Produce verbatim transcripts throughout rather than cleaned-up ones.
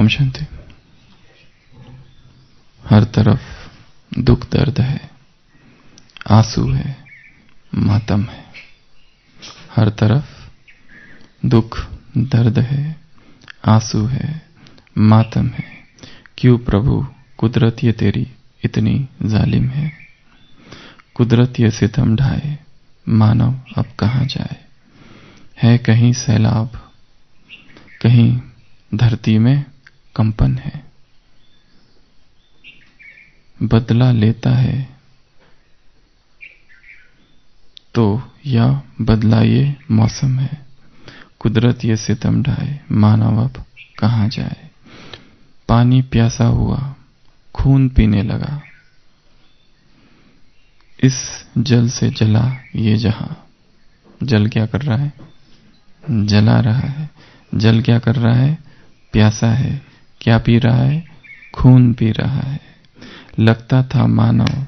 ओम शांति। हर तरफ दुख दर्द है, आंसू है, मातम है। हर तरफ दुख दर्द है, आंसू है, मातम है। क्यों प्रभु कुदरत ये तेरी इतनी जालिम है। कुदरत ये सितम ढाए, मानव अब कहाँ जाए। है कहीं सैलाब, कहीं धरती में कंपन है। बदला लेता है तो यह बदला ये मौसम है। कुदरत ये सितम ढाए, मानव अब कहाँ जाए। पानी प्यासा हुआ, खून पीने लगा। इस जल से जला ये जहां। जल क्या कर रहा है? जला रहा है। जल क्या कर रहा है? प्यासा है। क्या पी रहा है? खून पी रहा है। लगता था मानव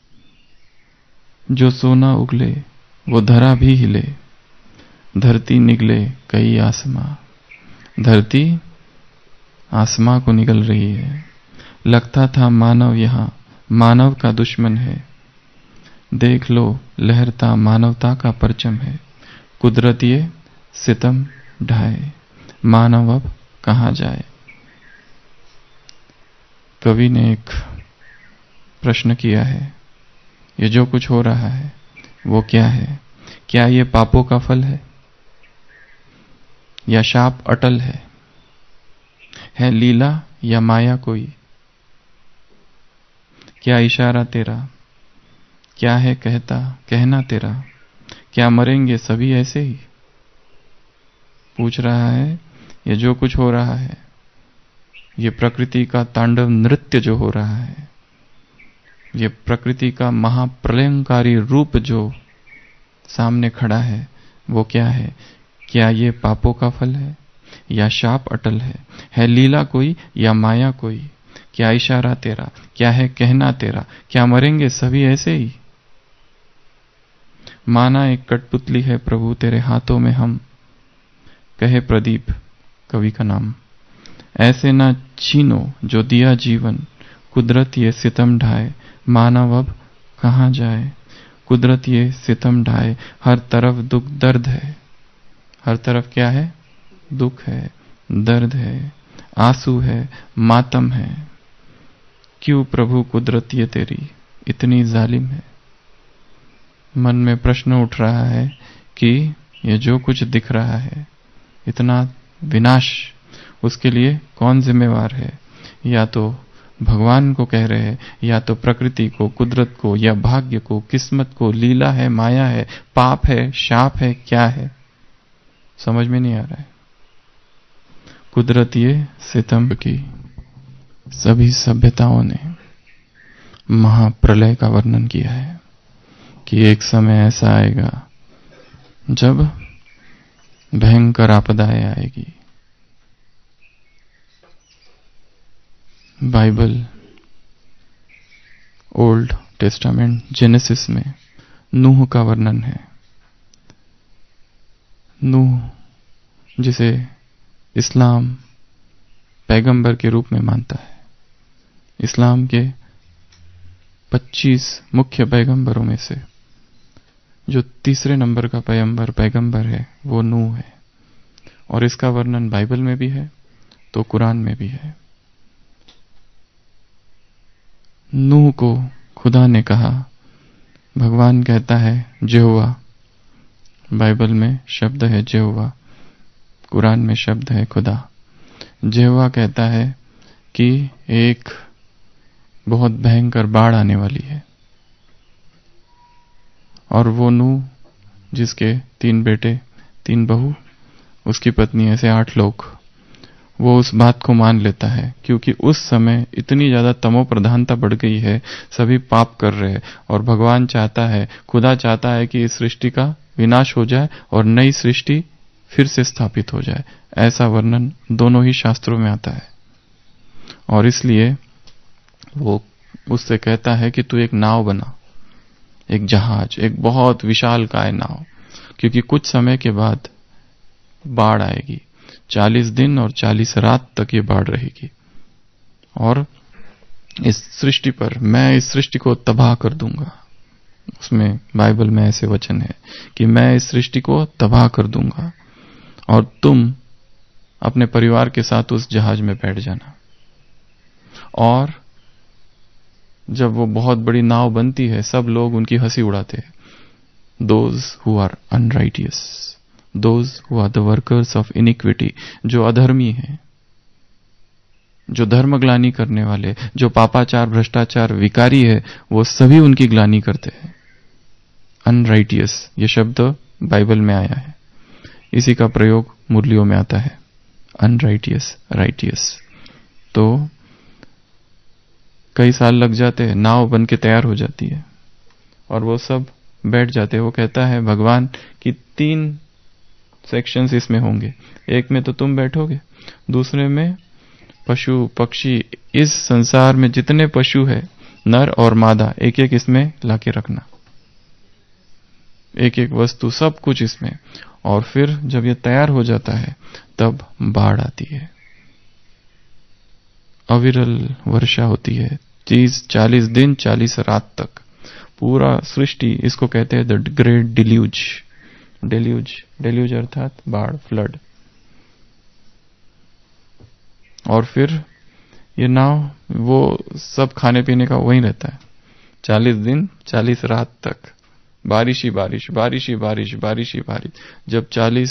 जो सोना उगले वो धरा भी हिले। धरती निगले कई आसमां। धरती आसमां को निगल रही है। लगता था मानव यहां मानव का दुश्मन है। देख लो लहरता मानवता का परचम है। कुदरत ये सितम ढाए, मानव अब कहाँ जाए। कवि ने एक प्रश्न किया है, ये जो कुछ हो रहा है वो क्या है? क्या ये पापों का फल है या शाप अटल है? है लीला या माया कोई? क्या इशारा तेरा? क्या है कहता कहना तेरा? क्या मरेंगे सभी ऐसे ही? पूछ रहा है ये जो कुछ हो रहा है, ये प्रकृति का तांडव नृत्य जो हो रहा है, ये प्रकृति का महाप्रलयंकारी रूप जो सामने खड़ा है वो क्या है? क्या ये पापों का फल है या शाप अटल है? है लीला कोई या माया कोई? क्या इशारा तेरा? क्या है कहना तेरा? क्या मरेंगे सभी ऐसे ही? माना एक कठपुतली है प्रभु तेरे हाथों में हम। कहे प्रदीप कवि का नाम। ऐसे ना छीनो जो दिया जीवन। कुदरत ये सितम ढाए, मानव अब कहाँ जाए। कुदरत ये सितम ढाए, हर तरफ दुख दर्द है। हर तरफ क्या है? दुख है, दर्द है, आंसू है, मातम है। क्यों प्रभु कुदरत ये तेरी इतनी जालिम है। मन में प्रश्न उठ रहा है कि ये जो कुछ दिख रहा है, इतना विनाश, उसके लिए कौन जिम्मेवार है? या तो भगवान को कह रहे हैं, या तो प्रकृति को, कुदरत को, या भाग्य को, किस्मत को। लीला है, माया है, पाप है, शाप है, क्या है? समझ में नहीं आ रहा है। कुदरत ये सितम की सभी सभ्यताओं ने महाप्रलय का वर्णन किया है कि एक समय ऐसा आएगा जब भयंकर आपदाएं आएगी। बाइबल ओल्ड टेस्टामेंट जेनेसिस में नूह का वर्णन है। नूह जिसे इस्लाम पैगंबर के रूप में मानता है। इस्लाम के पच्चीस मुख्य पैगंबरों में से जो तीसरे नंबर का पैगंबर पैगंबर है वो नूह है। और इसका वर्णन बाइबल में भी है तो कुरान में भी है। नूह को खुदा ने कहा, भगवान कहता है यहोवा, बाइबल में शब्द है यहोवा, कुरान में शब्द है खुदा। यहोवा कहता है कि एक बहुत भयंकर बाढ़ आने वाली है। और वो नूह जिसके तीन बेटे, तीन बहू, उसकी पत्नी, ऐसे आठ लोग, वो उस बात को मान लेता है क्योंकि उस समय इतनी ज्यादा तमो प्रधानता बढ़ गई है, सभी पाप कर रहे हैं और भगवान चाहता है, खुदा चाहता है कि इस सृष्टि का विनाश हो जाए और नई सृष्टि फिर से स्थापित हो जाए। ऐसा वर्णन दोनों ही शास्त्रों में आता है। और इसलिए वो उससे कहता है कि तू एक नाव बना, एक जहाज, एक बहुत विशाल काय नाव, क्योंकि कुछ समय के बाद बाढ़ आएगी। चालीस दिन और चालीस रात तक ये बाढ़ रहेगी। और इस सृष्टि पर, मैं इस सृष्टि को तबाह कर दूंगा। उसमें बाइबल में ऐसे वचन है कि मैं इस सृष्टि को तबाह कर दूंगा और तुम अपने परिवार के साथ उस जहाज में बैठ जाना। और जब वो बहुत बड़ी नाव बनती है, सब लोग उनकी हंसी उड़ाते हैं। Those who are unrighteous, those who are the workers of iniquity, जो अधर्मी हैं, जो धर्म ग्लानी करने वाले, जो पापाचार, भ्रष्टाचार, विकारी है, वो सभी उनकी ग्लानी करते हैं। अनराइटियस ये शब्द बाइबल में आया है, इसी का प्रयोग मुरलियों में आता है, अनराइटियस, राइटियस। तो कई साल लग जाते हैं, नाव बन के तैयार हो जाती है और वो सब बैठ जाते हैं। वो कहता है भगवान कि तीन सेक्शंस इसमें होंगे, एक में तो तुम बैठोगे, दूसरे में पशु पक्षी, इस संसार में जितने पशु है, नर और मादा, एक एक इसमें लाके रखना, एक एक वस्तु, सब कुछ इसमें। और फिर जब ये तैयार हो जाता है तब बाढ़ आती है, अविरल वर्षा होती है, तीस चालीस दिन चालीस रात तक पूरा सृष्टि, इसको कहते हैं the great deluge. Deluge deluge अर्थात बाढ़, फ्लड। और फिर ये नाव, वो सब खाने पीने का वहीं रहता है, चालीस दिन चालीस रात तक, बारिश ही बारिश, बारिश ही बारिश, बारिश ही बारिश। जब चालीस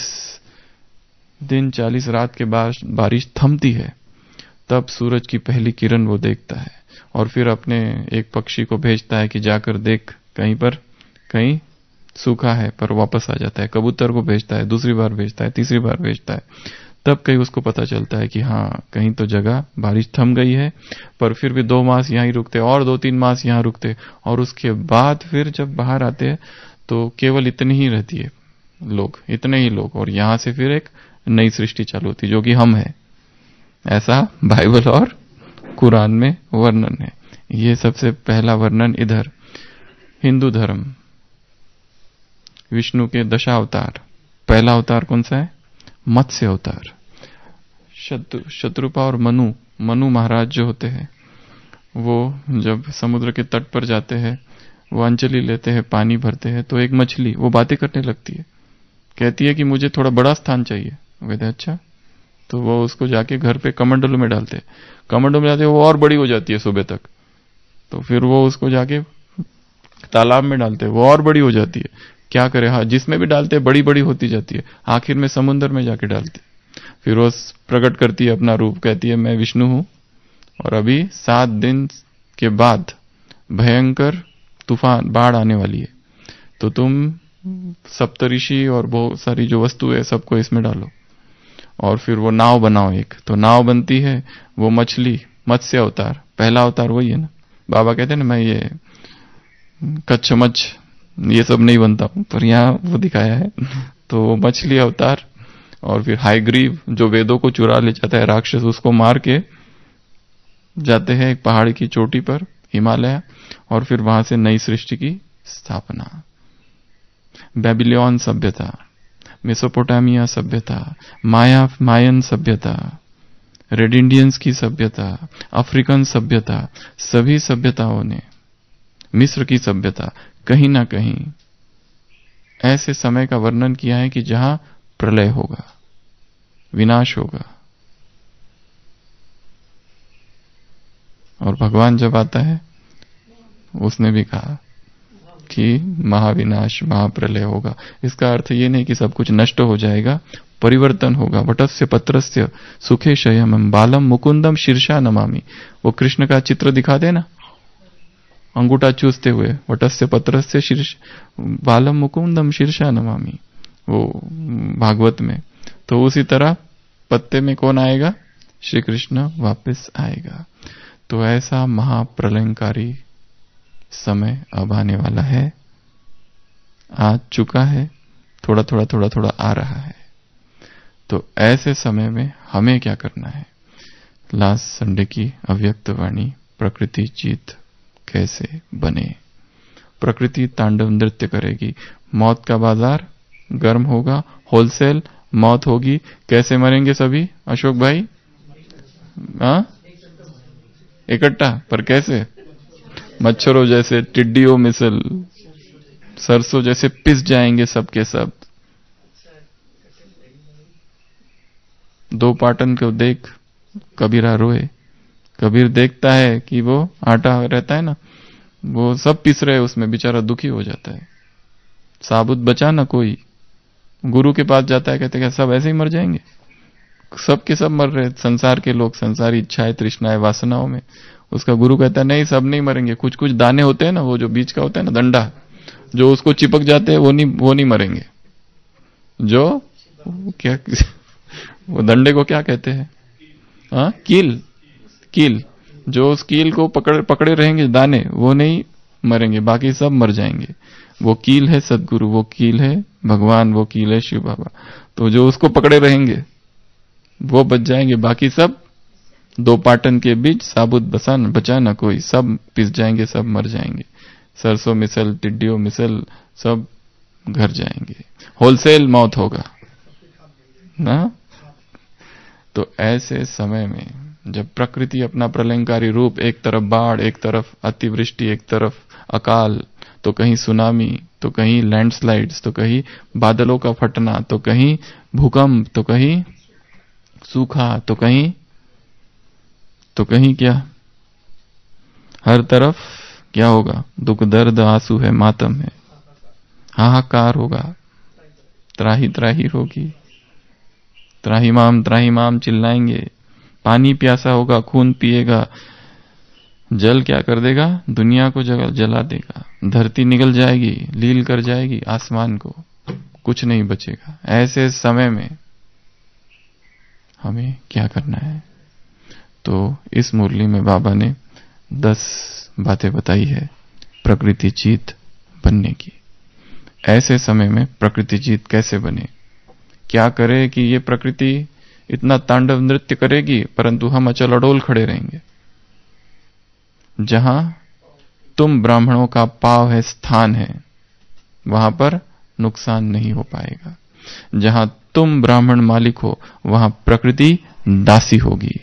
दिन चालीस रात के बाद बारिश थमती है, तब सूरज की पहली किरण वो देखता है और फिर अपने एक पक्षी को भेजता है कि जाकर देख, कहीं पर कहीं सूखा है, पर वापस आ जाता है। कबूतर को भेजता है, दूसरी बार भेजता है, तीसरी बार भेजता है, तब कहीं उसको पता चलता है कि हाँ, कहीं तो जगह बारिश थम गई है। पर फिर भी दो मास यहां ही रुकते और दो तीन मास यहां रुकते, और उसके बाद फिर जब बाहर आते हैं तो केवल इतनी ही रहती है, लोग, इतने ही लोग, और यहां से फिर एक नई सृष्टि चालू होती, जो कि हम है। ऐसा बाइबल और कुरान में वर्णन है। ये सबसे पहला वर्णन इधर। हिंदू धर्म, विष्णु के दशा अवतार, पहला अवतार कौन सा है? मत्स्य अवतार। शत्रु शत्रुपा और मनु मनु महाराज जो होते हैं, वो जब समुद्र के तट पर जाते हैं, वो अंजलि लेते हैं, पानी भरते हैं, तो एक मछली वो बातें करने लगती है, कहती है कि मुझे थोड़ा बड़ा स्थान चाहिए। वो कहते हैं अच्छा, तो वो उसको जाके घर पे कमंडलू में डालते हैं, कमंडलू में डालते वो और बड़ी हो जाती है सुबह तक। तो फिर वो उसको जाके तालाब में डालते हैं, वो और बड़ी हो जाती है। क्या करे, हाँ, जिसमें भी डालते हैं बड़ी बड़ी होती जाती है, आखिर में समुद्र में जाके डालते। फिर वो प्रकट करती है अपना रूप, कहती है मैं विष्णु हूं और अभी सात दिन के बाद भयंकर तूफान, बाढ़ आने वाली है, तो तुम सप्तऋषि और बहुत सारी जो वस्तु है सबको इसमें डालो और फिर वो नाव बनाओ एक। तो नाव बनती है, वो मछली, मत्स्य अवतार, पहला अवतार वही है ना। बाबा कहते हैं ना, मैं ये कच्छ मच्छ ये सब नहीं बनता हूं, पर यहाँ वो दिखाया है। तो मछली अवतार, और फिर हायग्रीव जो वेदों को चुरा ले जाता है राक्षस, उसको मार के जाते हैं एक पहाड़ की चोटी पर, हिमालय, और फिर वहां से नई सृष्टि की स्थापना। बेबीलोन सभ्यता, मेसोपोटामिया सभ्यता, माया मायन सभ्यता, रेड इंडियंस की सभ्यता, अफ्रीकन सभ्यता, सभी सभ्यताओं ने, मिस्र की सभ्यता, कहीं ना कहीं ऐसे समय का वर्णन किया है कि जहां प्रलय होगा, विनाश होगा। और भगवान जब आता है, उसने भी कहा कि महाविनाश, महाप्रलय होगा। इसका अर्थ ये नहीं कि सब कुछ नष्ट हो जाएगा, परिवर्तन होगा। वटस्य पत्रस्य सुखे शयनम बालम मुकुंदम शीर्षा नमामि। वो कृष्ण का चित्र दिखा देना, अंगूठा चूसते हुए, वटस्य पत्रस्य शीर्ष बालम मुकुंदम शीर्षा नमामि, वो भागवत में। तो उसी तरह पत्ते में कौन आएगा? श्री कृष्ण वापस आएगा। तो ऐसा महाप्रलयंकारी समय अब आने वाला है, आ चुका है, थोड़ा थोड़ा थोड़ा थोड़ा आ रहा है। तो ऐसे समय में हमें क्या करना है? लास्ट संडे की अव्यक्त वाणी, प्रकृति जीत कैसे बने। प्रकृति तांडव नृत्य करेगी, मौत का बाजार गर्म होगा, होलसेल मौत होगी। कैसे मरेंगे सभी अशोक भाई? हाँ, इकट्ठा, पर कैसे? मच्छरों जैसे, टिड्डियों मिसल, सरसों जैसे पिस जाएंगे सबके सब। दो पाटन को देख कबीरा रोए। कबीर देखता है कि वो आटा रहता है ना, वो सब पिस रहे, उसमें बेचारा दुखी हो जाता है। साबुत बचा ना कोई। गुरु के पास जाता है, कहते हैं सब ऐसे ही मर जाएंगे, सब के सब मर रहे, संसार के लोग, संसारी इच्छाएं, तृष्णाएं, वासनाओं में। उसका गुरु कहता है नहीं, सब नहीं मरेंगे। कुछ कुछ दाने होते हैं ना, वो जो बीच का होता है ना डंडा, जो उसको चिपक जाते हैं, वो नहीं वो नहीं मरेंगे। जो क्या वो डंडे को क्या कहते हैं? हाँ, कील। कील, जो उस कील को पकड़ पकड़े रहेंगे दाने, वो नहीं मरेंगे, बाकी सब मर जाएंगे। वो कील है सदगुरु, वो कील है भगवान, वो कील है शिव बाबा। तो जो उसको पकड़े रहेंगे वो बच जाएंगे, बाकी सब दो पाटन के बीच साबुत बसा न बचा ना कोई, सब पिस जाएंगे, सब मर जाएंगे। सरसों मिसल, टिड्डियों मिसल, सब घर जाएंगे, होलसेल मौत होगा ना। तो ऐसे समय में जब प्रकृति अपना प्रलयंकारी रूप, एक तरफ बाढ़, एक तरफ अतिवृष्टि, एक तरफ अकाल, तो कहीं सुनामी, तो कहीं लैंडस्लाइड्स, तो कहीं बादलों का फटना, तो कहीं भूकंप, तो कहीं सूखा, तो कहीं तो कहीं क्या, हर तरफ क्या होगा? दुख, दर्द, आंसू है, मातम है, हाहाकार होगा, त्राही त्राही होगी, त्राहिमाम त्राहिमाम चिल्लाएंगे। पानी प्यासा होगा, खून पिएगा। जल क्या कर देगा? दुनिया को जगह जला देगा। धरती निगल जाएगी, लील कर जाएगी आसमान को, कुछ नहीं बचेगा। ऐसे समय में हमें क्या करना है? तो इस मुरली में बाबा ने दस बातें बताई है प्रकृति जीत बनने की। ऐसे समय में प्रकृति जीत कैसे बने? क्या करे कि ये प्रकृति इतना तांडव नृत्य करेगी, परंतु हम अचल अडोल खड़े रहेंगे। जहां तुम ब्राह्मणों का पाव है, स्थान है, वहां पर नुकसान नहीं हो पाएगा। जहां तुम ब्राह्मण मालिक हो, वहां प्रकृति दासी होगी।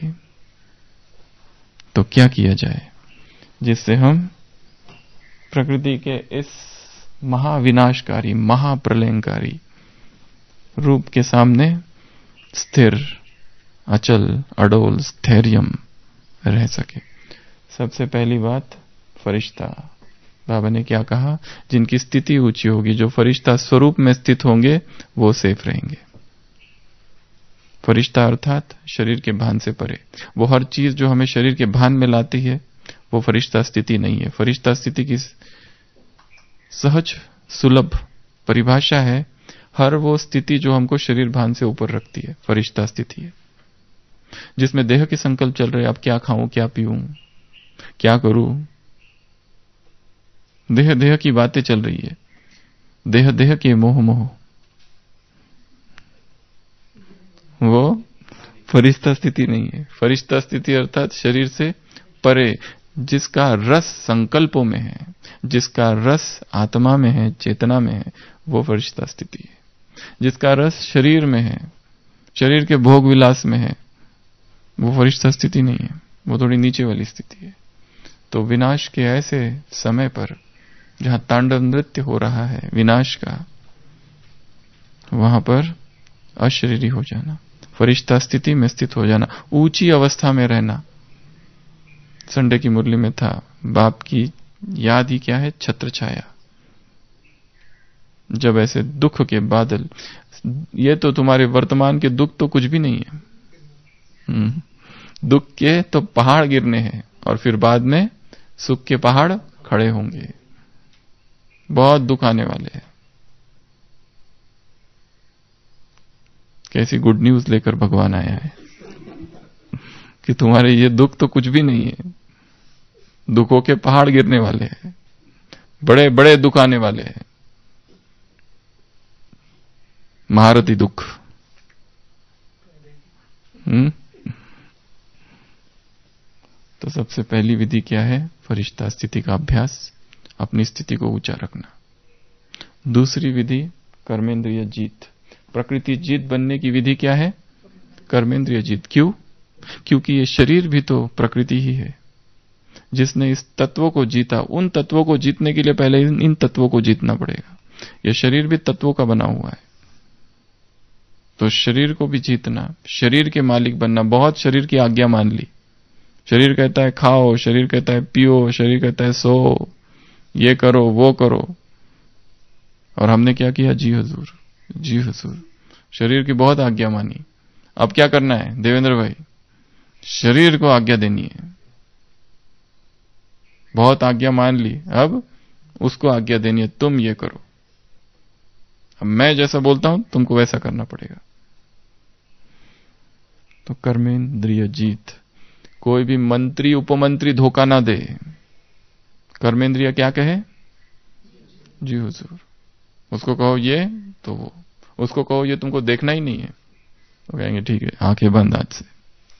तो क्या किया जाए जिससे हम प्रकृति के इस महाविनाशकारी, महाप्रलयंकारी रूप के सामने स्थिर, अचल, अडोल, स्थैर्यम रह सके? सबसे पहली बात, फरिश्ता। बाबा ने क्या कहा? जिनकी स्थिति ऊंची होगी, जो फरिश्ता स्वरूप में स्थित होंगे, वो सेफ रहेंगे। फरिश्ता अर्थात शरीर के भान से परे। वो हर चीज जो हमें शरीर के भान में लाती है, वो फरिश्ता स्थिति नहीं है। फरिश्ता स्थिति की सहज सुलभ परिभाषा है, हर वो स्थिति जो हमको शरीर भान से ऊपर रखती है, फरिश्ता स्थिति है। जिसमें देह के संकल्प चल रहे, अब क्या खाऊं, क्या पीऊं, क्या करूं, देह देह की बातें चल रही है, देह देह के मोह मोह, वो फरिश्ता स्थिति नहीं है। फरिश्ता स्थिति अर्थात शरीर से परे, जिसका रस संकल्पों में है, जिसका रस आत्मा में है, चेतना में है, वो फरिश्ता स्थिति है। जिसका रस शरीर में है, शरीर के भोग विलास में है, वो फरिश्ता स्थिति नहीं है, वो थोड़ी नीचे वाली स्थिति है। तो विनाश के ऐसे समय पर जहां तांडव नृत्य हो रहा है विनाश का, वहां पर अशरीरी हो जाना, फरिश्ता स्थिति में स्थित हो जाना, ऊंची अवस्था में रहना। संडे की मुरली में था, बाप की याद ही क्या है? छत्र छाया। जब ऐसे दुख के बादल, ये तो तुम्हारे वर्तमान के दुख तो कुछ भी नहीं है, दुख के तो पहाड़ गिरने हैं, और फिर बाद में सुख के पहाड़ खड़े होंगे। बहुत दुख आने वाले हैं। कैसी गुड न्यूज लेकर भगवान आया है कि तुम्हारे ये दुख तो कुछ भी नहीं है, दुखों के पहाड़ गिरने वाले हैं, बड़े बड़े दुख आने वाले हैं, महारथी दुख। हम्म तो सबसे पहली विधि क्या है? फरिश्ता स्थिति का अभ्यास, अपनी स्थिति को ऊंचा रखना। दूसरी विधि कर्मेंद्रिय जीत, प्रकृति जीत बनने की विधि क्या है? कर्मेंद्रिय जीत। क्यों? क्योंकि ये शरीर भी तो प्रकृति ही है। जिसने इस तत्वों को जीता, उन तत्वों को जीतने के लिए पहले इन, इन तत्वों को जीतना पड़ेगा। यह शरीर भी तत्वों का बना हुआ है, तो शरीर को भी जीतना, शरीर के मालिक बनना। बहुत शरीर की आज्ञा मान ली। शरीर कहता है खाओ, शरीर कहता है पियो, शरीर कहता है सो, ये करो वो करो, और हमने क्या किया? जी हुजूर, जी हुजूर। शरीर की बहुत आज्ञा मानी। अब क्या करना है देवेंद्र भाई? शरीर को आज्ञा देनी है। बहुत आज्ञा मान ली, अब उसको आज्ञा देनी है, तुम ये करो। अब मैं जैसा बोलता हूं तुमको वैसा करना पड़ेगा। तो कर्मेंद्रिय जीत। कोई भी मंत्री उपमंत्री धोखा ना दे। कर्मेंद्रिय क्या कहे? जी हुजूर। उसको कहो ये तो वो, उसको कहो ये तुमको देखना ही नहीं है, तो कहेंगे ठीक है, आंखें बंद आज से।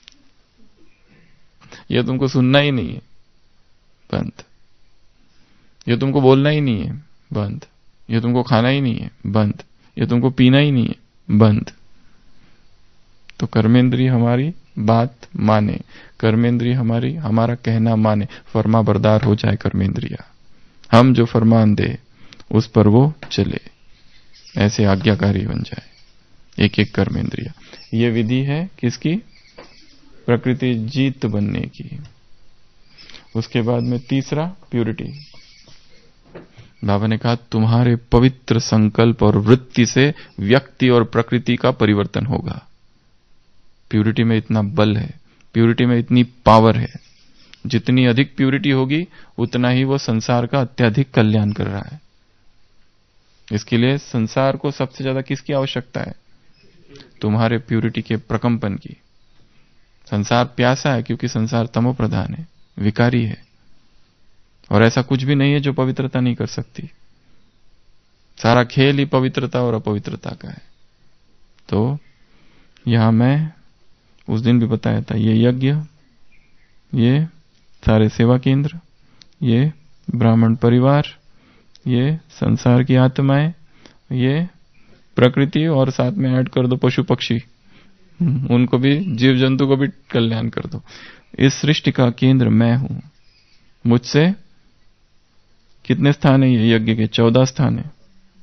ये तुमको सुनना ही नहीं है, बंद। ये तुमको बोलना ही नहीं है, बंद। ये तुमको खाना ही नहीं है, बंद। ये तुमको पीना ही नहीं है, बंद। तो कर्मेंद्रिय हमारी बात माने, कर्मेंद्रिय हमारी हमारा कहना माने, फरमा बरदार हो जाए कर्मेंद्रिय। हम जो फरमान दे उस पर वो चले, ऐसे आज्ञाकारी बन जाए एक एक कर्मेंद्रिय। ये विधि है किसकी? प्रकृति जीत बनने की। उसके बाद में तीसरा प्यूरिटी। बाबा ने कहा तुम्हारे पवित्र संकल्प और वृत्ति से व्यक्ति और प्रकृति का परिवर्तन होगा। प्यूरिटी में इतना बल है, प्यूरिटी में इतनी पावर है। जितनी अधिक प्यूरिटी होगी उतना ही वो संसार का अत्यधिक कल्याण कर रहा है। इसके लिए संसार को सबसे ज्यादा किसकी आवश्यकता है? तुम्हारे प्यूरिटी के प्रकंपन की। संसार प्यासा है क्योंकि संसार तमो प्रधान है, विकारी है, और ऐसा कुछ भी नहीं है जो पवित्रता नहीं कर सकती। सारा खेल ही पवित्रता और अपवित्रता का है। तो यहां मैं उस दिन भी बताया था, ये यज्ञ, ये सारे सेवा केंद्र, ये ब्राह्मण परिवार, ये संसार की आत्माएं, ये प्रकृति, और साथ में ऐड कर दो पशु पक्षी, उनको भी, जीव जंतु को भी कल्याण कर दो। इस सृष्टि का केंद्र मैं हूं। मुझसे कितने स्थान है ये यज्ञ के? चौदह स्थान है।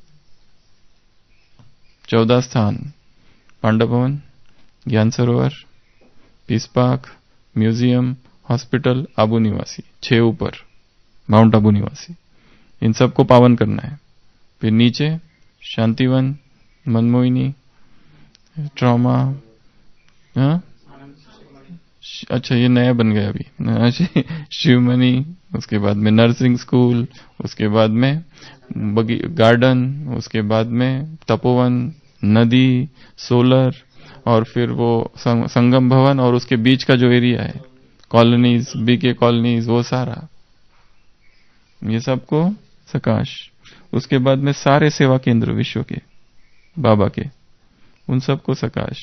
चौदह स्थान, Pandav Bhavan, Gyan Sarovar, peace park, museum, hospital, Abu निवासी, छह ऊपर, माउंट आबू निवासी, इन सबको पावन करना है। फिर नीचे शांतिवन, मनमोहिनी, ट्रॉमा, हाँ अच्छा ये नया बन गया अभी, शिवमणि, उसके बाद में नर्सिंग स्कूल, उसके बाद में गार्डन, उसके बाद में तपोवन, नदी, सोलर, और फिर वो संगम भवन, और उसके बीच का जो एरिया है, कॉलोनीज, बीके कॉलोनीज, वो सारा, ये सबको सकाश। उसके बाद में सारे सेवा केंद्र विश्व के बाबा के, उन सबको सकाश।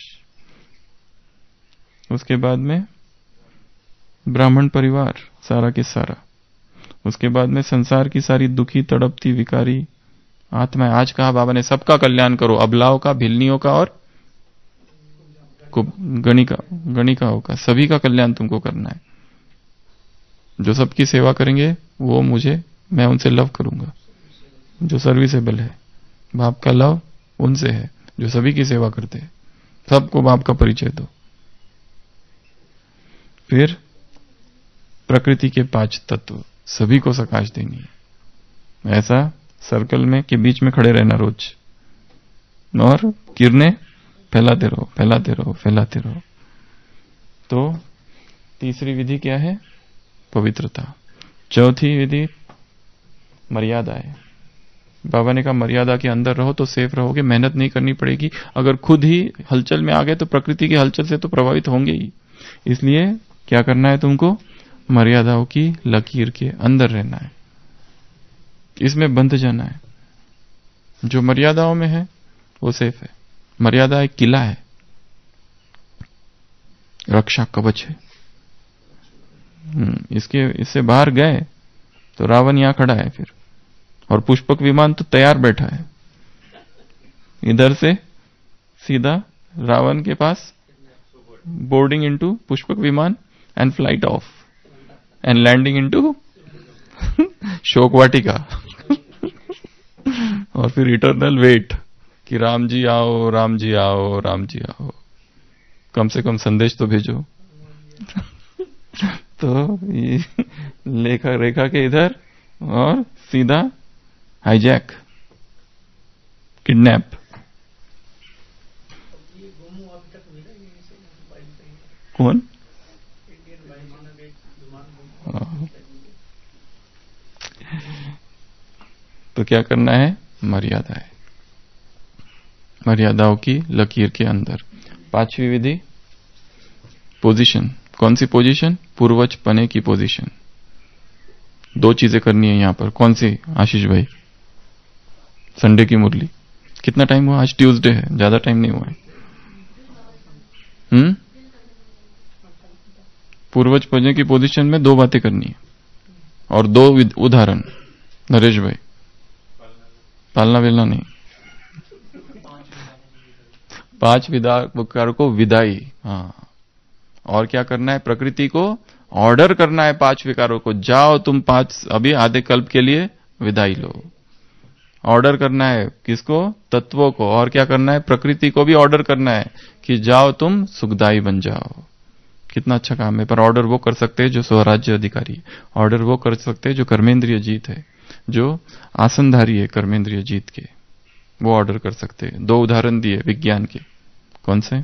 उसके बाद में ब्राह्मण परिवार सारा के सारा। उसके बाद में संसार की सारी दुखी तड़पती विकारी आत्माएं। आज कहा बाबा ने सबका कल्याण करो, अबलाओं का, भिल्लियों का, और गणिका गणिकाओं का, सभी का कल्याण तुमको करना है। जो सबकी सेवा करेंगे वो मुझे, मैं उनसे लव करूंगा। जो सर्विसेबल है, बाप का लव उनसे है जो सभी की सेवा करते हैं। सबको बाप का परिचय दो। फिर प्रकृति के पांच तत्व, सभी को सकाश देनी है। ऐसा सर्कल में के बीच में खड़े रहना रोज, और किरणें फैलाते रहो, फैलाते रहो, फैलाते रहो। तो तीसरी विधि क्या है? पवित्रता। चौथी विधि मर्यादा है। बाबा ने कहा मर्यादा के अंदर रहो तो सेफ रहोगे, मेहनत नहीं करनी पड़ेगी। अगर खुद ही हलचल में आ गए तो प्रकृति की हलचल से तो प्रभावित होंगे ही। इसलिए क्या करना है तुमको? मर्यादाओं की लकीर के अंदर रहना है, इसमें बंध जाना है। जो मर्यादाओं में है वो सेफ है। मर्यादा एक किला है, रक्षा कवच है। इसके इससे बाहर गए तो रावण यहां खड़ा है फिर, और पुष्पक विमान तो तैयार बैठा है। इधर से सीधा रावण के पास, boarding into Pushpak Viman and flight off and landing into शोक वाटिका और फिर इटर्नल वेट कि राम जी आओ, राम जी आओ, राम जी आओ, कम से कम संदेश तो भेजो। तो ये लेखा रेखा के इधर और सीधा हाईजैक, किडनैप। कौन? तो क्या करना है? मर्यादा है, मर्यादाओं की लकीर के अंदर। पांचवी विधि, पोजीशन। कौन सी पोजीशन? पूर्वज पने की पोजीशन। दो चीजें करनी है यहां पर। कौन सी आशीष भाई? संडे की मुरली। कितना टाइम हुआ? आज ट्यूसडे है, ज्यादा टाइम नहीं हुआ है। हम्म पूर्वज पने की पोजीशन में दो बातें करनी है और दो उदाहरण। नरेश भाई, पालना बेलना नहीं, पांच विकार को विदाई। हाँ, और क्या करना है? प्रकृति को ऑर्डर करना है पांच विकारों को, जाओ तुम पांच अभी आधे कल्प के लिए विदाई लो। ऑर्डर करना है किसको? तत्वों को। और क्या करना है? प्रकृति को भी ऑर्डर करना है कि जाओ तुम सुखदाई बन जाओ। कितना अच्छा काम है। पर ऑर्डर वो कर सकते हैं जो स्वराज्य अधिकारी, ऑर्डर वो कर सकते हैं जो कर्मेंद्रिय जीत है, जो आसनधारी है कर्मेंद्रिय जीत के, वो ऑर्डर कर सकते हैं। दो उदाहरण दिए विज्ञान के। कौन से?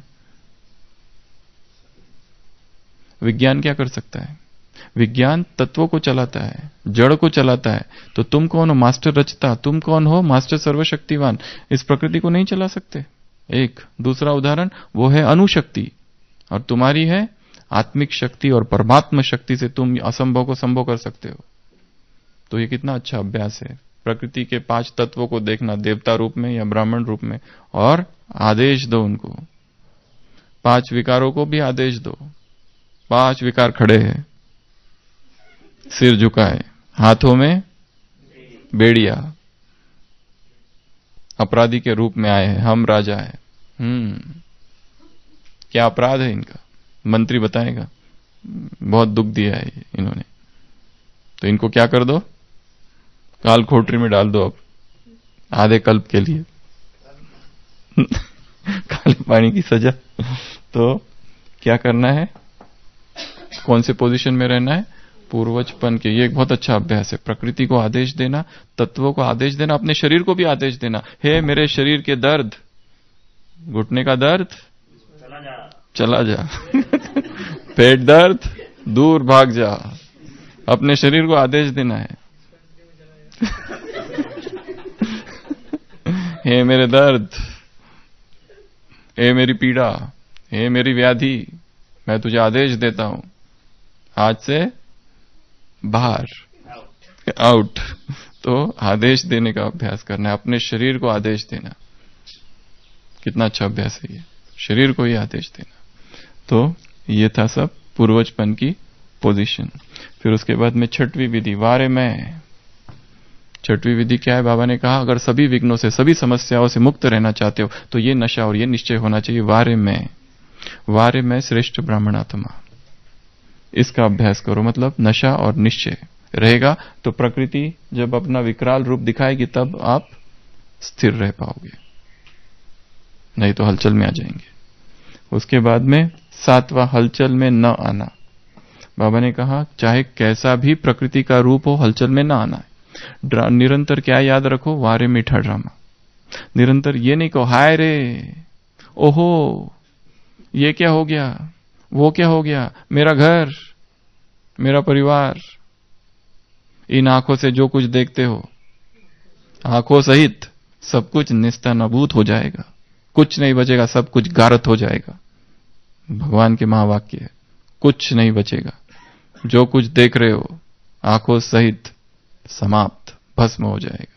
विज्ञान क्या कर सकता है? विज्ञान तत्वों को चलाता है, जड़ को चलाता है। तो तुम कौन हो? मास्टर रचता। तुम कौन हो? मास्टर सर्वशक्तिवान। इस प्रकृति को नहीं चला सकते। एक दूसरा उदाहरण वो है अणुशक्ति, और तुम्हारी है आत्मिक शक्ति, और परमात्मा शक्ति से तुम असंभव को संभव कर सकते हो। तो ये कितना अच्छा अभ्यास है। प्रकृति के पांच तत्वों को देखना, देवता रूप में या ब्राह्मण रूप में, और आदेश दो उनको। पांच विकारों को भी आदेश दो। पांच विकार खड़े हैं, सिर झुकाए, हाथों में बेड़िया, अपराधी के रूप में आए हैं। हम राजा है। हम्म क्या अपराध है इनका? मंत्री बताएगा। बहुत दुख दिया है इन्होंने, तो इनको क्या कर दो? काल खोटरी में डाल दो अब आधे कल्प के लिए। काले पानी की सजा। तो क्या करना है? कौन से पोजीशन में रहना है? पूर्वजपन के। ये एक बहुत अच्छा अभ्यास है। प्रकृति को आदेश देना, तत्वों को आदेश देना, अपने शरीर को भी आदेश देना। हे मेरे शरीर के दर्द, घुटने का दर्द चला जा, चला जा। पेट दर्द दूर भाग जा। अपने शरीर को आदेश देना है। हे मेरे दर्द, हे मेरी पीड़ा, हे मेरी व्याधि, मैं तुझे आदेश देता हूं, आज से बाहर, आउट। तो आदेश देने का अभ्यास करना है, अपने शरीर को आदेश देना। कितना अच्छा अभ्यास है ये, शरीर को ही आदेश देना। तो ये था सब पूर्वजपन की पोजीशन। फिर उसके बाद में छठवीं विधि, वारे मैं। छठवीं विधि क्या है? बाबा ने कहा अगर सभी विघ्नों से, सभी समस्याओं से मुक्त रहना चाहते हो तो ये नशा और ये निश्चय होना चाहिए, वारे मैं। वारे मैं श्रेष्ठ ब्राह्मणात्मा। इसका अभ्यास करो। मतलब नशा और निश्चय रहेगा तो प्रकृति जब अपना विकराल रूप दिखाएगी तब आप स्थिर रह पाओगे, नहीं तो हलचल में आ जाएंगे। उसके बाद में सातवां, हलचल में न आना। बाबा ने कहा चाहे कैसा भी प्रकृति का रूप हो, हलचल में न आना है। निरंतर क्या याद रखो? वारे मीठा ड्रामा। निरंतर ये नहीं कहो हाय रे, ओहो ये क्या हो गया, वो क्या हो गया, मेरा घर, मेरा परिवार। इन आंखों से जो कुछ देखते हो, आंखों सहित सब कुछ निस्तानाबूत हो जाएगा, कुछ नहीं बचेगा, सब कुछ गारत हो जाएगा। भगवान के महावाक्य है, कुछ नहीं बचेगा। जो कुछ देख रहे हो आंखों सहित समाप्त, भस्म हो जाएगा।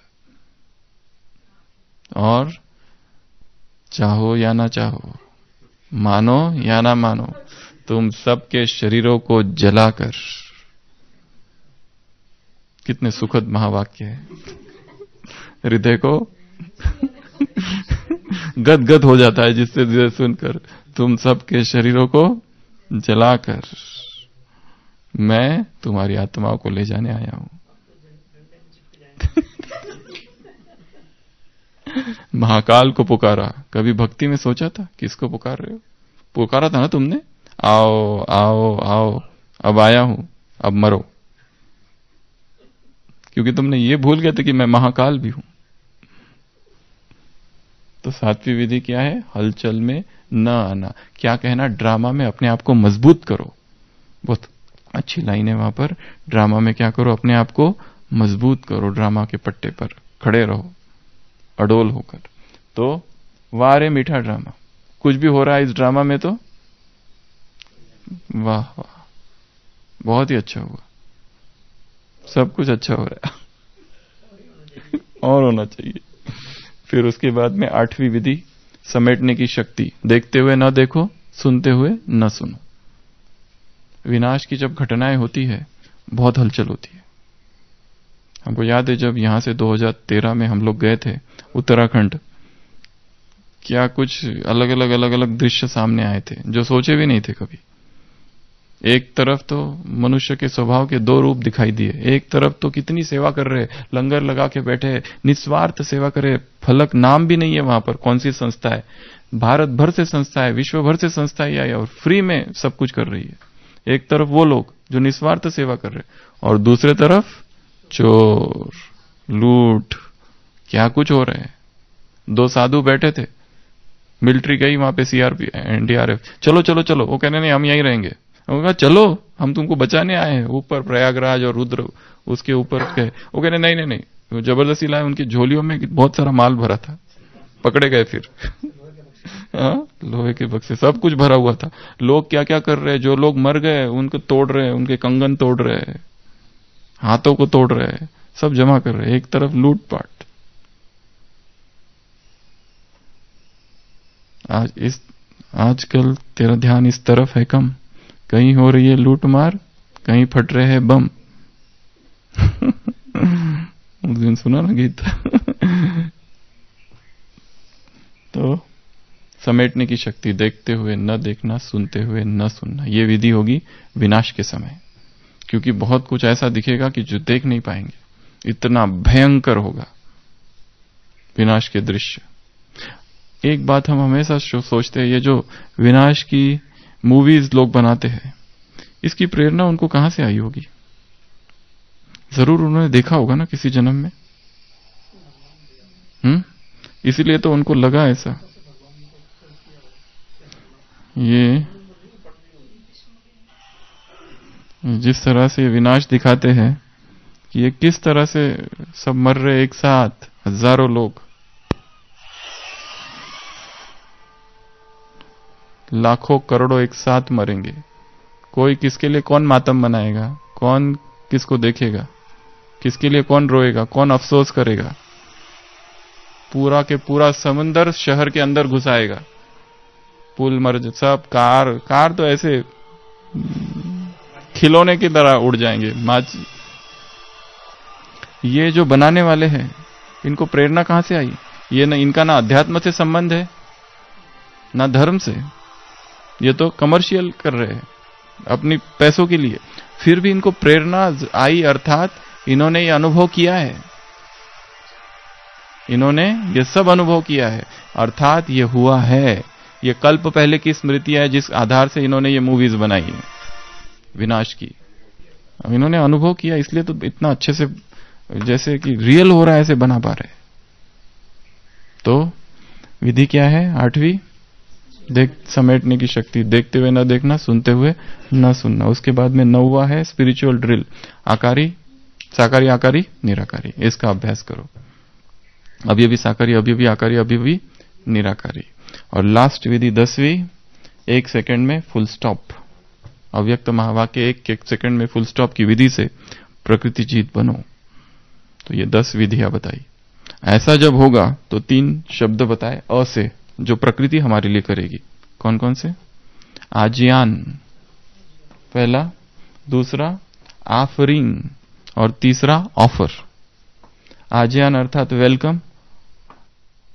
और चाहो या ना चाहो, मानो या ना मानो, तुम सबके शरीरों को जलाकर, कितने सुखद महावाक्य है, हृदय को गदगद हो जाता है जिससे सुनकर, तुम सबके शरीरों को जलाकर मैं तुम्हारी आत्माओं को ले जाने आया हूं। महाकाल को पुकारा, कभी भक्ति में सोचा था किसको पुकार रहे हो? पुकारा था ना तुमने, आओ आओ आओ, अब आया हूं, अब मरो, क्योंकि तुमने ये भूल गए थे कि मैं महाकाल भी हूं। तो सातवीं विधि क्या है? हलचल में न आना। क्या कहना? ड्रामा में अपने आप को मजबूत करो। बहुत अच्छी लाइन है वहां पर, ड्रामा में क्या करो? अपने आप को मजबूत करो, ड्रामा के पट्टे पर खड़े रहो अडोल होकर। तो वारे मीठा ड्रामा, कुछ भी हो रहा है इस ड्रामा में तो वाह वाह, बहुत ही अच्छा हुआ, सब कुछ अच्छा हो रहा है और होना चाहिए। फिर उसके बाद में आठवीं विधि, समेटने की शक्ति। देखते हुए न देखो, सुनते हुए न सुनो। विनाश की जब घटनाएं होती है बहुत हलचल होती है। हमको याद है जब यहां से दो हज़ार तेरह में हम लोग गए थे उत्तराखंड, क्या कुछ अलग अलग अलग अलग दृश्य सामने आए थे जो सोचे भी नहीं थे कभी। एक तरफ तो मनुष्य के स्वभाव के दो रूप दिखाई दिए, एक तरफ तो कितनी सेवा कर रहे, लंगर लगा के बैठे, निस्वार्थ सेवा करे, फलक नाम भी नहीं है वहां पर कौन सी संस्था है, भारत भर से संस्था है, विश्व भर से संस्थाएं आई और फ्री में सब कुछ कर रही है। एक तरफ वो लोग जो निस्वार्थ सेवा कर रहे, और दूसरे तरफ चोर, लूट, क्या कुछ हो रहे हैं। दो साधु बैठे थे, मिलिट्री गई वहां पे, सीआरपी एनडीआरएफ, चलो चलो चलो, वो कहने नहीं हम यहीं रहेंगे। वो कहा चलो हम तुमको बचाने आए हैं, ऊपर प्रयागराज और रुद्र उसके ऊपर के, वो कहने नहीं नहीं नहीं, जबरदस्ती लाए। उनकी झोलियों में बहुत सारा माल भरा था, पकड़े गए फिर हाँ, लोहे के बक्से सब कुछ भरा हुआ था। लोग क्या क्या कर रहे हैं, जो लोग मर गए उनको तोड़ रहे हैं, उनके कंगन तोड़ रहे हैं, हाथों को तोड़ रहे हैं, सब जमा कर रहे हैं। एक तरफ लूटपाट। आज इस आजकल तेरा ध्यान इस तरफ है कम, कहीं हो रही है लूट मार, कहीं फट रहे हैं बम उस दिन सुना ना गीत तो समेटने की शक्ति, देखते हुए न देखना, सुनते हुए न सुनना, ये विधि होगी विनाश के समय। क्योंकि बहुत कुछ ऐसा दिखेगा कि जो देख नहीं पाएंगे, इतना भयंकर होगा विनाश के दृश्य। एक बात हम हमेशा सोचते हैं, ये जो विनाश की मूवीज लोग बनाते हैं, इसकी प्रेरणा उनको कहां से आई होगी? जरूर उन्होंने देखा होगा ना किसी जन्म में, हम्म इसीलिए तो उनको लगा ऐसा। ये जिस तरह से विनाश दिखाते हैं कि ये किस तरह से सब मर रहे एक साथ, हजारों लोग, लाखों करोड़ों एक साथ मरेंगे। कोई किसके लिए कौन मातम मनाएगा, कौन किसको देखेगा, किसके लिए कौन रोएगा, कौन अफसोस करेगा। पूरा के पूरा समुंदर शहर के अंदर घुसाएगा, पुल मर, सब कार कार तो ऐसे खिलौने की तरह उड़ जाएंगे। माच ये जो बनाने वाले हैं, इनको प्रेरणा कहां से आई? ये ना, इनका ना अध्यात्म से संबंध है ना धर्म से, ये तो कमर्शियल कर रहे हैं अपनी पैसों के लिए। फिर भी इनको प्रेरणा आई, अर्थात इन्होंने ये अनुभव किया है, इन्होंने ये सब अनुभव किया है, अर्थात ये हुआ है। ये कल्प पहले की स्मृतियां है जिस आधार से इन्होंने ये मूवीज बनाई है विनाश की। अब इन्होंने अनुभव किया, इसलिए तो इतना अच्छे से जैसे कि रियल हो रहा है ऐसे बना पा रहे। तो विधि क्या है? आठवीं, देख समेटने की शक्ति, देखते हुए न देखना, सुनते हुए न सुनना। उसके बाद में नौवा है स्पिरिचुअल ड्रिल, आकारी, साकारी, आकारी, निराकारी। इसका अभ्यास करो। अभी अभी साकारी, अभी अभी आकारी, अभी अभी निराकारी। और लास्ट विधि दसवीं, एक सेकंड में फुल स्टॉप। अव्यक्त महावाक्य एक एक सेकंड में फुल स्टॉप की विधि से प्रकृति जीत बनो। तो ये दस विधियां बताई। ऐसा जब होगा तो तीन शब्द बताए अ से, जो प्रकृति हमारे लिए करेगी। कौन कौन से? आज्ञान पहला, दूसरा आफरिंग, और तीसरा ऑफर। आज्ञान अर्थात वेलकम,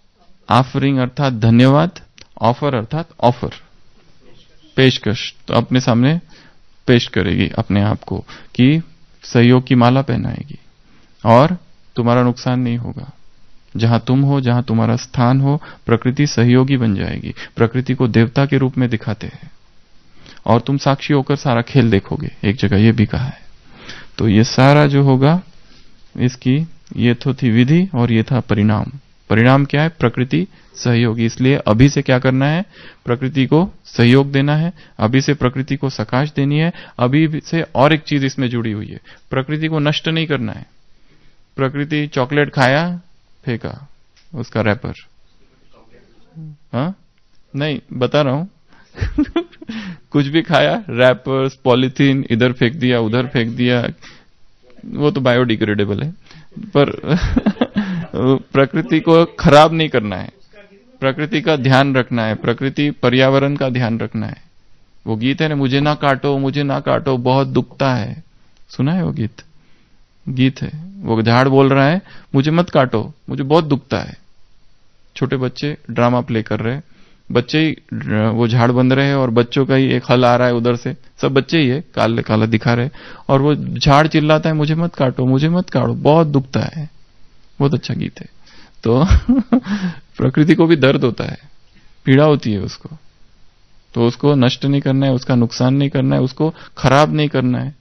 ऑफरिंग अर्थात धन्यवाद, ऑफर अर्थात ऑफर, पेशकश। तो अपने सामने पेश करेगी अपने आप को कि सहयोग की माला पहनाएगी और तुम्हारा नुकसान नहीं होगा। जहां तुम हो, जहां तुम्हारा स्थान हो, प्रकृति सहयोगी बन जाएगी। प्रकृति को देवता के रूप में दिखाते हैं और तुम साक्षी होकर सारा खेल देखोगे। एक जगह यह भी कहा है। तो ये सारा जो होगा, इसकी ये तो थी विधि और ये था परिणाम। परिणाम क्या है? प्रकृति सहयोगी। इसलिए अभी से क्या करना है? प्रकृति को सहयोग देना है, अभी से प्रकृति को सकाश देनी है। अभी से और एक चीज इसमें जुड़ी हुई है, प्रकृति को नष्ट नहीं करना है। प्रकृति चॉकलेट खाया, फेंका उसका रैपर, हाँ नहीं बता रहा हूं कुछ भी खाया, रैपर्स, पॉलीथीन इधर फेंक दिया, उधर फेंक दिया, वो तो बायोडिग्रेडेबल है, पर प्रकृति को खराब नहीं करना है, प्रकृति का ध्यान रखना है, प्रकृति पर्यावरण का ध्यान रखना है। वो गीत है ना, मुझे ना काटो, मुझे ना काटो, बहुत दुखता है। सुना है वो गीत? गीत है, वो झाड़ बोल रहा है मुझे मत काटो, मुझे बहुत दुखता है। छोटे बच्चे ड्रामा प्ले कर रहे हैं, बच्चे ही वो झाड़ बंद रहे हैं और बच्चों का ही एक हल आ रहा है उधर से, सब बच्चे ही है, काले काला दिखा रहे, और वो झाड़ चिल्लाता है मुझे मत काटो, मुझे मत काटो, बहुत दुखता है। बहुत अच्छा गीत है। तो प्रकृति को भी दर्द होता है, पीड़ा होती है उसको, तो उसको नष्ट नहीं करना है, उसका नुकसान नहीं करना है, उसको खराब नहीं करना है।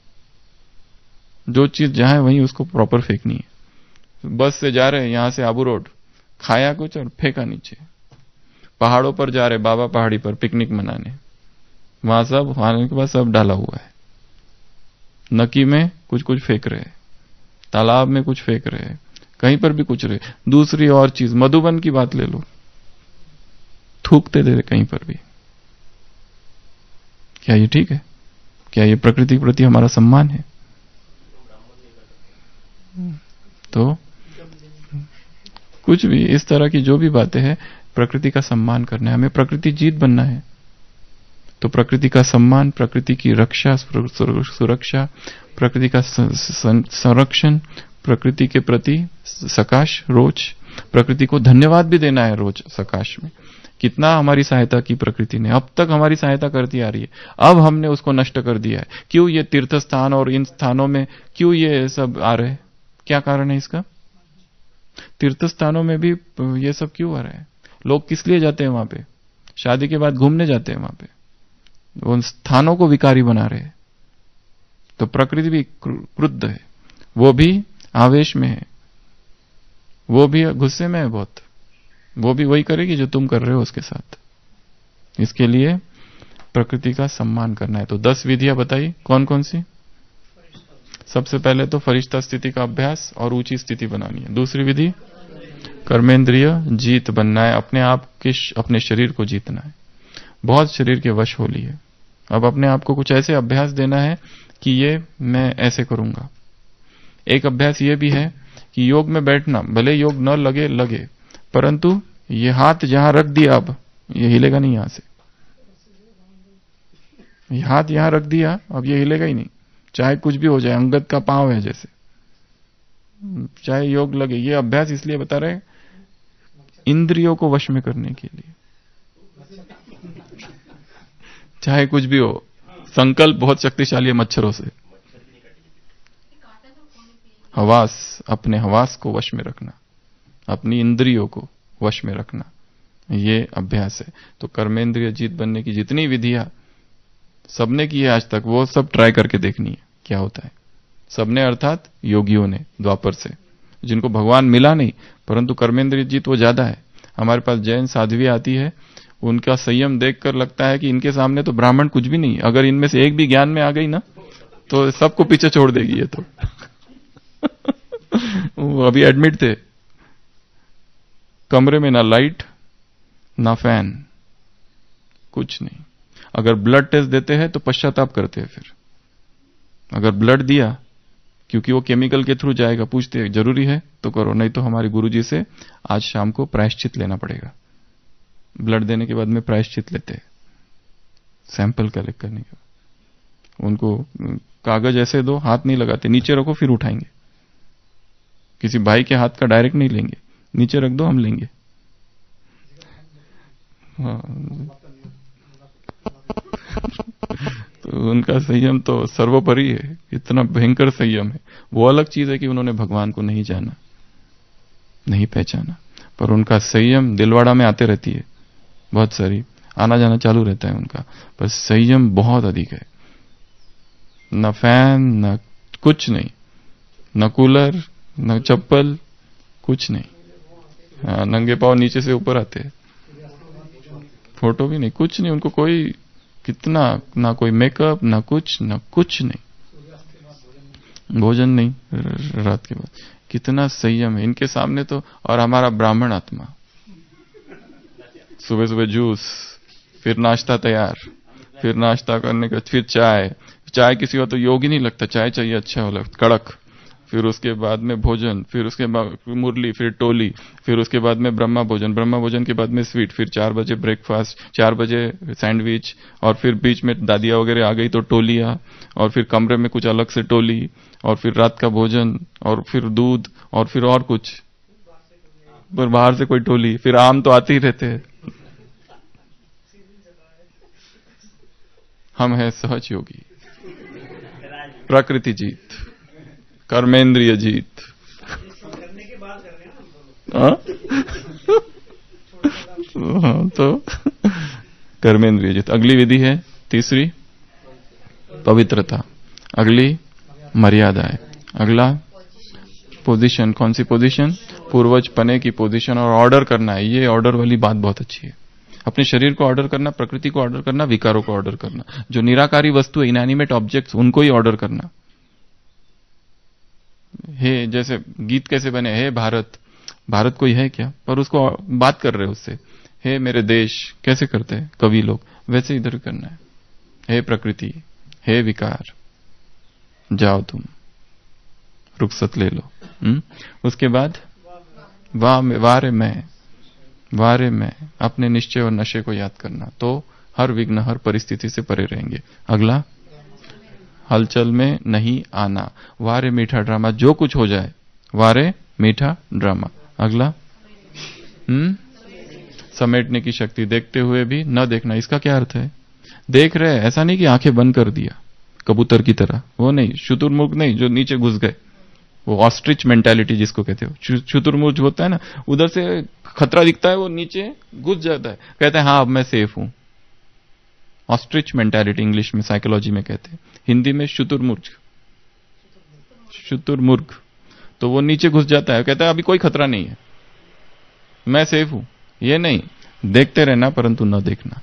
जो चीज जहां है वहीं उसको प्रॉपर फेंकनी है। बस से जा रहे, यहां से आबू रोड, खाया कुछ और फेंका नीचे। पहाड़ों पर जा रहे, बाबा पहाड़ी पर पिकनिक मनाने, वहां सब खाने के बाद सब डाला हुआ है। नकी में कुछ कुछ फेंक रहे, तालाब में कुछ फेंक रहे, कहीं पर भी कुछ रहे। दूसरी और चीज, मधुबन की बात ले लो, थूकते दे रहे कहीं पर भी। क्या ये ठीक है? क्या ये प्रकृति के प्रति हमारा सम्मान है? तो कुछ भी इस तरह की जो भी बातें हैं, प्रकृति का सम्मान करना है, हमें प्रकृति जीत बनना है। तो प्रकृति का सम्मान, प्रकृति की रक्षा, सुरक्षा, प्रकृति का संरक्षण, प्रकृति के प्रति सकाश रोज, प्रकृति को धन्यवाद भी देना है रोज सकाश में। कितना हमारी सहायता की प्रकृति ने, अब तक हमारी सहायता करती आ रही है, अब हमने उसको नष्ट कर दिया है। क्यों ये तीर्थ स्थान और इन स्थानों में क्यों ये सब आ रहे हैं? क्या कारण है इसका? तीर्थ स्थानों में भी ये सब क्यों आ रहा है? लोग किस लिए जाते हैं वहां पे? शादी के बाद घूमने जाते हैं वहां पे, उन स्थानों को विकारी बना रहे हैं। तो प्रकृति भी क्रुद्ध है, वो भी आवेश में है, वो भी गुस्से में है बहुत, वो भी वही करेगी जो तुम कर रहे हो उसके साथ। इसके लिए प्रकृति का सम्मान करना है। तो दस विधियां बताई, कौन कौन सी? सबसे पहले तो फरिश्ता स्थिति का अभ्यास और ऊंची स्थिति बनानी है। दूसरी विधि, कर्मेंद्रिय जीत बनना है, अपने आप के अपने शरीर को जीतना है। बहुत शरीर के वश हो लिए, अब अपने आप को कुछ ऐसे अभ्यास देना है कि ये मैं ऐसे करूंगा। एक अभ्यास ये भी है कि योग में बैठना, भले योग न लगे लगे, परंतु ये हाथ जहां रख दिया, अब ये हिलेगा नहीं। यहां से ये हाथ यहां रख दिया, अब ये हिलेगा ही नहीं, चाहे कुछ भी हो जाए। अंगद का पांव है जैसे, चाहे योग लगे। ये अभ्यास इसलिए बता रहे, इंद्रियों को वश में करने के लिए, चाहे कुछ भी हो। संकल्प बहुत शक्तिशाली है मच्छरों से। हवास, अपने हवास को वश में रखना, अपनी इंद्रियों को वश में रखना, ये अभ्यास है। तो कर्मेंद्रिय जीत बनने की जितनी विधियां सबने की है आज तक, वो सब ट्राई करके देखनी है क्या होता है। सबने अर्थात योगियों ने, द्वापर से, जिनको भगवान मिला नहीं, परंतु कर्मेंद्रिय जीत वो ज्यादा है। हमारे पास जैन साध्वी आती है, उनका संयम देखकर लगता है कि इनके सामने तो ब्राह्मण कुछ भी नहीं। अगर इनमें से एक भी ज्ञान में आ गई ना, तो सबको पीछे छोड़ देगी ये तो। वो अभी एडमिट थे, कमरे में ना लाइट ना फैन, कुछ नहीं। अगर ब्लड टेस्ट देते हैं तो पश्चाताप करते हैं। फिर अगर ब्लड दिया, क्योंकि वो केमिकल के थ्रू जाएगा, पूछते हैं जरूरी है तो करो, नहीं तो हमारे गुरुजी से आज शाम को प्रायश्चित लेना पड़ेगा। ब्लड देने के बाद में प्रायश्चित लेते हैं, सैंपल कलेक्ट करने के बाद। उनको कागज ऐसे दो, हाथ नहीं लगाते, नीचे रखो फिर उठाएंगे। किसी भाई के हाथ का डायरेक्ट नहीं लेंगे, नीचे रख दो हम लेंगे। हाँ, तो उनका संयम तो सर्वोपरि है, इतना भयंकर संयम है। वो अलग चीज है कि उन्होंने भगवान को नहीं जाना, नहीं पहचाना, पर उनका संयम दिलवाड़ा में आते रहती है, बहुत सारी आना जाना चालू रहता है उनका, पर संयम बहुत अधिक है। न फैन, न कुछ नहीं, न कूलर, न चप्पल, कुछ नहीं। हाँ, नंगे पाँव नीचे से ऊपर आते हैं, फोटो भी नहीं, कुछ नहीं उनको, कोई कितना ना कोई मेकअप, ना कुछ, ना कुछ नहीं, भोजन नहीं रात के बाद। कितना संयम है इनके सामने तो। और हमारा ब्राह्मण आत्मा, सुबह सुबह जूस, फिर नाश्ता तैयार, फिर नाश्ता करने का फिर चाय। चाय किसी को तो योग ही नहीं लगता, चाय चाहिए अच्छा वाला कड़क, फिर उसके बाद में भोजन, फिर उसके बाद मुरली, फिर टोली, फिर उसके बाद में ब्रह्मा भोजन, ब्रह्मा भोजन के बाद में स्वीट, फिर चार बजे ब्रेकफास्ट, चार बजे सैंडविच, और फिर बीच में दादिया वगैरह आ गई तो टोलियां, और फिर कमरे में कुछ अलग से टोली, और फिर रात का भोजन, और फिर दूध, और फिर और कुछ, पर बाहर से कोई टोली, फिर आम तो आते ही रहते हैं। हम है सहज योगी, प्रकृति जीत, कर्मेंद्रिय जीत। हाँ तो कर्मेंद्रिय जीत। अगली विधि है तीसरी, पवित्रता। अगली मर्यादा है। अगला पोजीशन। कौन सी पोजीशन? पूर्वज पने की पोजीशन। और ऑर्डर करना है, ये ऑर्डर वाली बात बहुत अच्छी है। अपने शरीर को ऑर्डर करना, प्रकृति को ऑर्डर करना, विकारों को ऑर्डर करना, जो निराकारी वस्तु है, इनएनिमेट ऑब्जेक्ट्स, उनको ही ऑर्डर करना। हे, जैसे गीत कैसे बने, हे भारत, भारत कोई है क्या, पर उसको बात कर रहे हैं उससे, हे मेरे देश, कैसे करते हैं कवि लोग, वैसे इधर करना है। हे प्रकृति, हे विकार, जाओ तुम, रुखसत ले लो। हुँ? उसके बाद वाह वारे मैं, वारे मैं, अपने निश्चय और नशे को याद करना, तो हर विघ्न, हर परिस्थिति से परे रहेंगे। अगला, हलचल में नहीं आना, वारे मीठा ड्रामा, जो कुछ हो जाए, वारे मीठा ड्रामा। अगला, हम्म समेटने की शक्ति, देखते हुए भी न देखना। इसका क्या अर्थ है? देख रहे, ऐसा नहीं कि आंखें बंद कर दिया कबूतर की तरह, वो नहीं, शुतुरमुर्ग नहीं जो नीचे घुस गए, वो ऑस्ट्रिच मेंटालिटी जिसको कहते हो। शुतुरमुर्ग होता है ना, उधर से खतरा दिखता है, वो नीचे घुस जाता है, कहते हैं हाँ अब मैं सेफ हूं। ऑस्ट्रिच मेंटालिटी इंग्लिश में, साइकोलॉजी में कहते हैं, हिंदी में शुतुरमुर्ग, शुतुरमुर्ग। तो वो नीचे घुस जाता है, कहता है अभी कोई खतरा नहीं है, मैं सेफ हूं। ये नहीं, देखते रहना परंतु न देखना,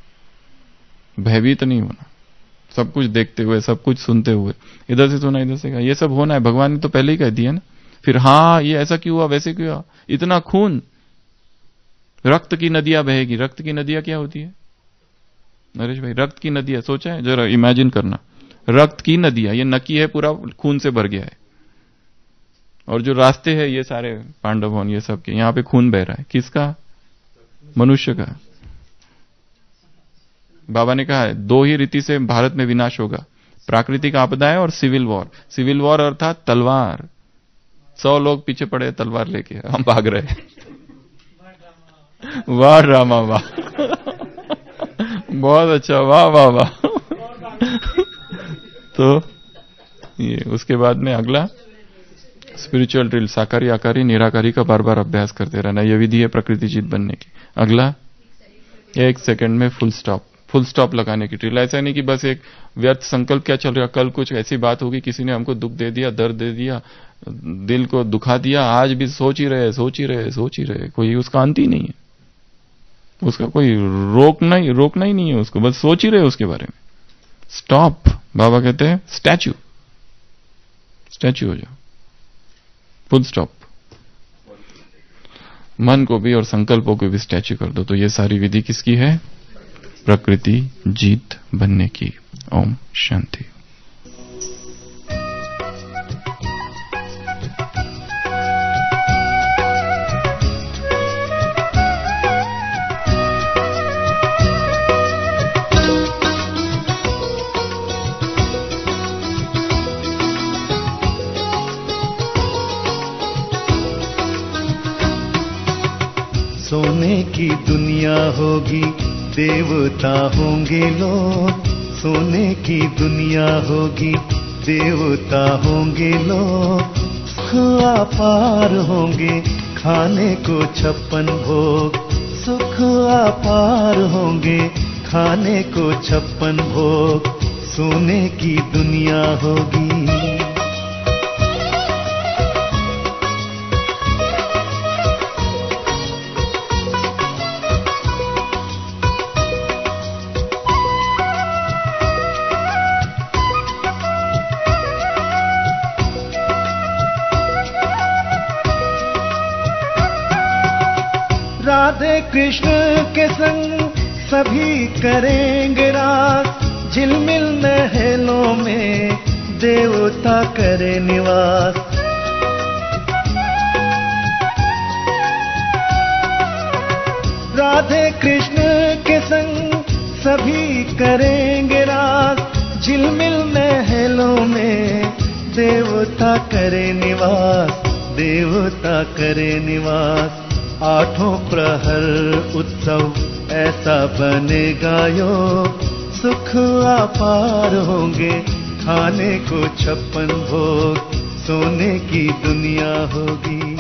भयभीत नहीं होना, सब कुछ देखते हुए, सब कुछ सुनते हुए, इधर से सुना इधर से कहा, ये सब होना है, भगवान ने तो पहले ही कह दिया ना। फिर हाँ ये ऐसा क्यों हुआ, वैसे क्यों हुआ, इतना खून, रक्त की नदियां बहेगी। रक्त की नदियां क्या होती है नरेश भाई? रक्त की नदियां, सोचा है जरा, इमेजिन करना, रक्त की नदियां, ये नकी है, पूरा खून से भर गया है, और जो रास्ते हैं ये सारे पांडव वन, ये सब के, यहां पे खून बह रहा है, किसका? मनुष्य का। बाबा ने कहा है दो ही रीति से भारत में विनाश होगा, प्राकृतिक आपदाएं और सिविल वॉर। सिविल वॉर अर्थात तलवार, सौ लोग पीछे पड़े तलवार लेके, हम भाग रहे। वाह रामा वाह, बहुत अच्छा, वाह वाह वाह। तो ये उसके बाद में अगला स्पिरिचुअल ड्रिल, साकारी आकारी निराकारी का बार बार अभ्यास करते रहना, यह विधि है प्रकृति जीत बनने की। अगला, एक सेकंड में फुल स्टॉप, फुल स्टॉप लगाने की ड्रिल। ऐसा नहीं कि बस एक व्यर्थ संकल्प, क्या चल रहा, कल कुछ ऐसी बात होगी, किसी ने हमको दुख दे दिया, दर्द दे दिया, दिल को दुखा दिया, आज भी सोच ही रहे सोच ही रहे सोच ही रहे, कोई उसका अंत ही नहीं है, उसका कोई रोकना ही रोकना ही नहीं है उसको, बस सोच ही रहे उसके बारे में। स्टॉप, बाबा कहते हैं स्टैच्यू, स्टैच्यू हो जाओ, फुल स्टॉप। मन को भी और संकल्पों को भी स्टैच्यू कर दो। तो ये सारी विधि किसकी है? प्रकृति जीत बनने की। ओम शांति। सोने की दुनिया होगी, देवता होंगे लोग। सोने की दुनिया होगी, देवता होंगे लोग। सुख अपार होंगे, खाने को छप्पन भोग। सुख अपार होंगे, खाने को छप्पन भोग। सोने की दुनिया होगी। राधे कृष्ण के संग सभी करेंगे रास। झिलमिल महलों में देवता करे निवास। राधे कृष्ण के संग सभी करेंगे रास। झिलमिल महलों में देवता करे निवास। देवता करे निवास। आठों प्रहर उत्सव ऐसा बनेगा योग। सुख अपार होंगे, खाने को छप्पन भोग। सोने की दुनिया होगी।